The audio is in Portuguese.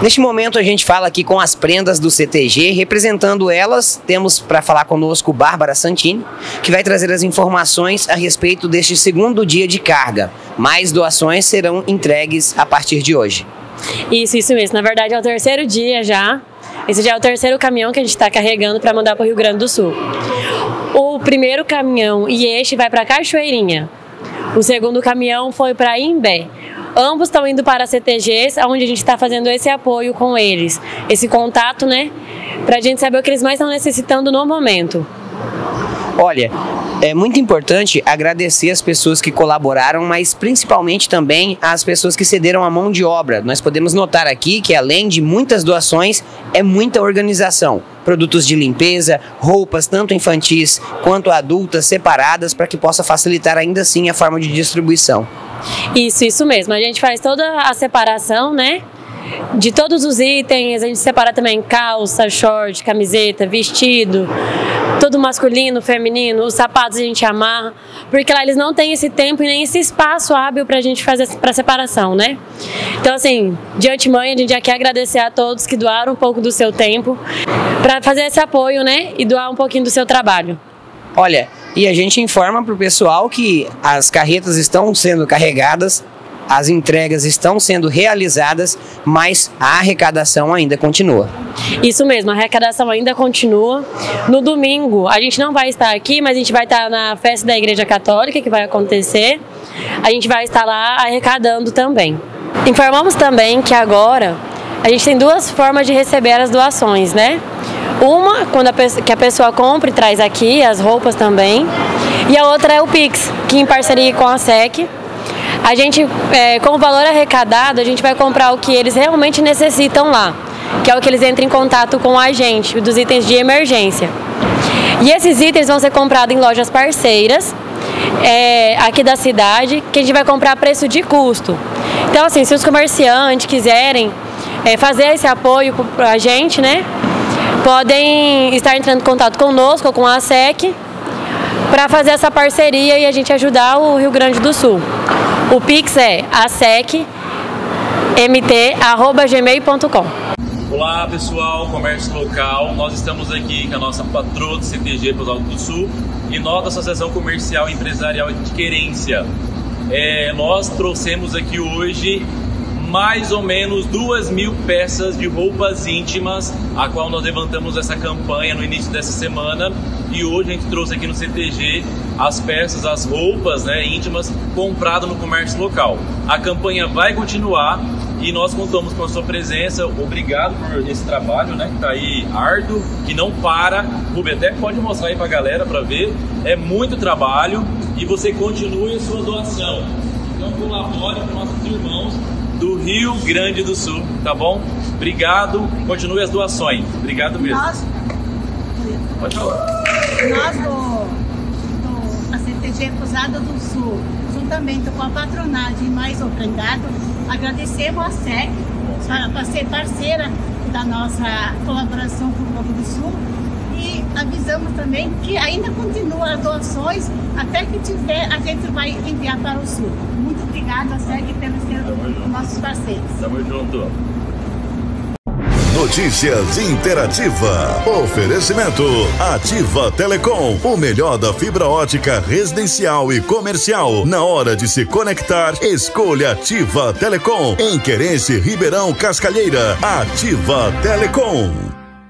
Neste momento a gente fala aqui com as prendas do CTG, representando elas, temos para falar conosco Bárbara Santini, que vai trazer as informações a respeito deste segundo dia de carga. Mais doações serão entregues a partir de hoje. Isso mesmo. Na verdade é o terceiro dia já. Esse já é o terceiro caminhão que a gente está carregando para mandar para o Rio Grande do Sul. O primeiro caminhão e este vai para Cachoeirinha. O segundo caminhão foi para Imbé. Ambos estão indo para CTGs, onde a gente está fazendo esse apoio com eles, esse contato, né? Para a gente saber o que eles mais estão necessitando no momento. Olha, é muito importante agradecer as pessoas que colaboraram, mas principalmente também as pessoas que cederam a mão de obra. Nós podemos notar aqui que além de muitas doações, é muita organização. Produtos de limpeza, roupas tanto infantis quanto adultas separadas para que possa facilitar ainda assim a forma de distribuição. Isso mesmo. A gente faz toda a separação, né? De todos os itens, a gente separa também calça, short, camiseta, vestido, tudo masculino, feminino, os sapatos a gente amarra, porque lá eles não têm esse tempo e nem esse espaço hábil pra gente fazer para separação, né? Então assim, de antemão a gente já quer agradecer a todos que doaram um pouco do seu tempo para fazer esse apoio, né? E doar um pouquinho do seu trabalho. Olha, e a gente informa pro pessoal que as carretas estão sendo carregadas, as entregas estão sendo realizadas, mas a arrecadação ainda continua. Isso mesmo, a arrecadação ainda continua. No domingo, a gente não vai estar aqui, mas a gente vai estar na festa da Igreja Católica, que vai acontecer. A gente vai estar lá arrecadando também. Informamos também que agora a gente tem duas formas de receber as doações, né? Uma, quando a pessoa compra e traz aqui, as roupas também. E a outra é o Pix, que em parceria com a SEC, a gente, com o valor arrecadado, a gente vai comprar o que eles realmente necessitam lá, que é o que eles entram em contato com a gente, dos itens de emergência. E esses itens vão ser comprados em lojas parceiras, aqui da cidade, que a gente vai comprar a preço de custo. Então, assim, se os comerciantes quiserem fazer esse apoio para a gente, né, podem estar entrando em contato conosco ou com a SEC para fazer essa parceria e a gente ajudar o Rio Grande do Sul. O Pix é asecmt@gmail.com. Olá pessoal, comércio local, nós estamos aqui com a nossa patroa do CTG Pousada do Sul e nós da Associação Comercial e Empresarial de Querência. Nós trouxemos aqui hoje mais ou menos 2.000 peças de roupas íntimas, a qual nós levantamos essa campanha no início dessa semana e hoje a gente trouxe aqui no CTG as peças, as roupas, né, íntimas compradas no comércio local. A campanha vai continuar e nós contamos com a sua presença. Obrigado por esse trabalho, né, que está aí árduo, que não para. Rubi, até pode mostrar aí para a galera para ver. É muito trabalho e você continue a sua doação. Então colabore com nossos irmãos do Rio Grande do Sul, tá bom? Obrigado, continue as doações. Obrigado mesmo. Pode falar. Nós a CTG Pousada do Sul, juntamente com a patronagem mais obrigado, agradecemos a SEC para ser parceira da nossa colaboração com o Rio Grande do Sul e avisamos também que ainda continua as doações, até que tiver a gente vai enviar para o Sul. Muito obrigada, SEC, pelo ser nossos parceiros. Tamo junto. Notícias Interativa. Oferecimento Ativa Telecom. O melhor da fibra ótica residencial e comercial. Na hora de se conectar, escolha Ativa Telecom. Em Querência, Ribeirão, Cascalheira. Ativa Telecom.